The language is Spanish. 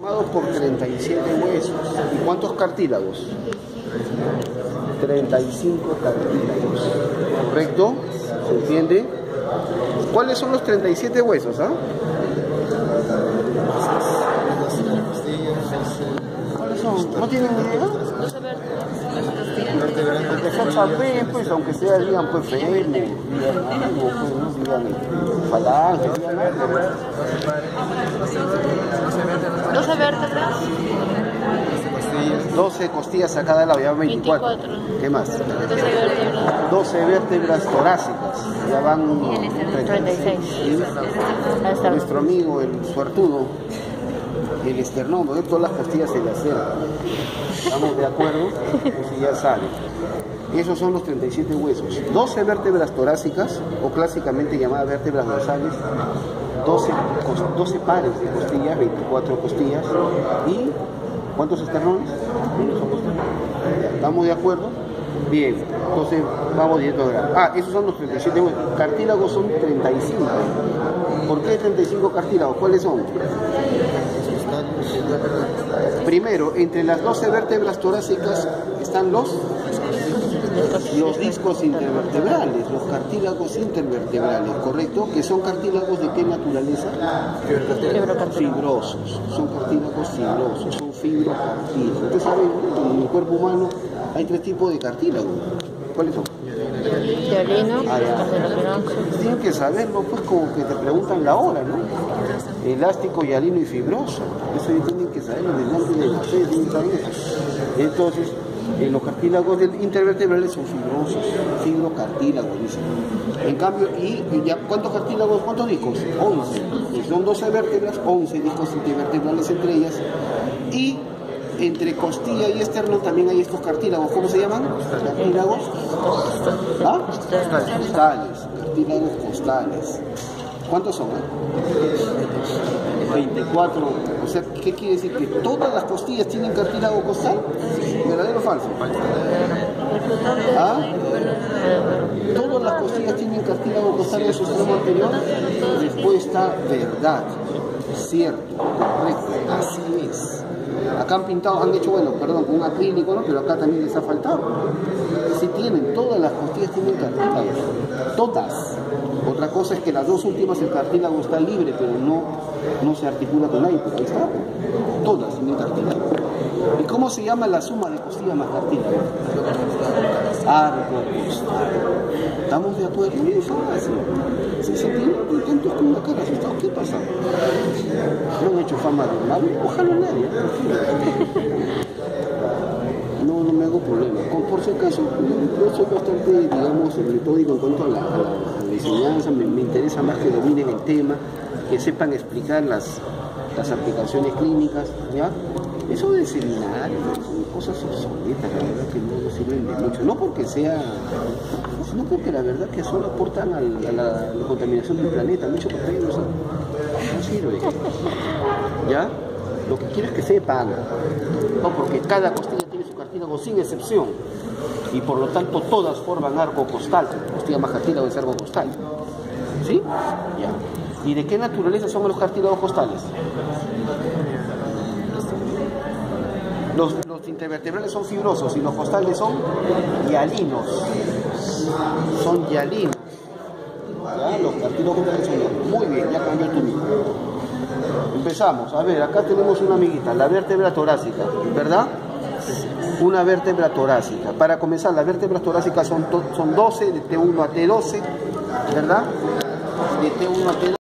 Formado por 37 huesos. ¿Y cuántos cartílagos? 35 cartílagos. ¿Correcto? ¿Se entiende? ¿Cuáles son los 37 huesos? ¿Cuáles son? ¿No tienen ni idea? Defensa B, pues, aunque sea, digan, pues, fémur, digan algo, pues, no digan falange, digan algo. 12 vértebras. 12 costillas a cada lado, ya 24. ¿Qué más? 12 vértebras. 12 vértebras torácicas, ya van 36. Nuestro amigo, el suertudo, el esternón, porque todas las costillas se le acercan. ¿Estamos de acuerdo? Pues ya sabe. Esos son los 37 huesos. 12 vértebras torácicas, o clásicamente llamadas vértebras dorsales, 12 pares de costillas, 24 costillas, y ¿cuántos esternones? ¿Estamos de acuerdo? Bien, entonces vamos directo a ver. Esos son los 37 huesos. Cartílagos son 35. ¿Por qué 35 cartílagos? ¿Cuáles son? Primero, entre las 12 vértebras torácicas están los discos intervertebrales, los cartílagos intervertebrales, ¿correcto? Que son cartílagos de qué naturaleza? Fibrosos. Son cartílagos fibrosos, son fibrocartílagos. Ustedes saben, en el cuerpo humano hay 3 tipos de cartílagos. ¿Cuáles son? Hialino, tienen que saberlo, pues, como que te preguntan la hora, ¿no? Elástico, hialino y fibroso. Eso ya tienen que saberlo desde antes de nacer, tienen que saber eso. Entonces, los cartílagos intervertebrales son fibrosos, fibrocartílagos, dicen. En cambio, ¿cuántos cartílagos, cuántos discos? 11. Y son 12 vértebras, 11 discos intervertebrales entre ellas. Y entre costilla y esternón también hay estos cartílagos. ¿Cómo se llaman? Cartílagos costales. Cartílagos costales. ¿Cuántos son? 24. O sea, ¿qué quiere decir? ¿Que todas las costillas tienen cartílago costal? ¿Verdadero o falso? ¿Todas las costillas tienen cartílago costal en su extremo anterior? Respuesta: verdad. Cierto, correcto, así es. Acá han pintado, han hecho, un acrílico, ¿no? Pero acá también les ha faltado. Sí tienen, todas las costillas tienen cartílagos. Todas. Otra cosa es que las dos últimas el cartílago está libre, pero no se articula con nadie, pero ahí está. Todas tienen cartílago. ¿Y cómo se llama la suma de costilla más cartílago? Arco costal. ¿Estamos de acuerdo? Muy fácil. Si se tiene tantos con la cara asustado, ¿qué pasa? ¿No han hecho fama de mal? Ojalá nadie. No me hago problema. Por si acaso, yo soy bastante, digamos, metódico en cuanto a la enseñanza. Me interesa más que dominen el tema, que sepan explicar las aplicaciones clínicas, ¿ya? Eso de seminarios, cosas obsoletas, la verdad que no sirven de mucho. No porque sino porque la verdad que solo aportan a la contaminación del planeta, mucho papel, no sirve. ¿Ya? Lo que quiero es que sepan, no, porque cada costilla tiene su cartílago sin excepción, y por lo tanto todas forman arco costal. Costilla más cartílago es arco costal. ¿Sí? Ya. ¿Y de qué naturaleza son los cartílagos costales? Los intervertebrales son fibrosos y los costales son hialinos. Son hialinos. ¿Ya? Los cartílagos costales son hialinos. Muy bien, ya cambió tu mismo. Empezamos. A ver, acá tenemos una amiguita, la vértebra torácica, ¿verdad? Una vértebra torácica. Para comenzar, las vértebras torácicas son 12, de T1 a T12, ¿verdad? De T1 a T12.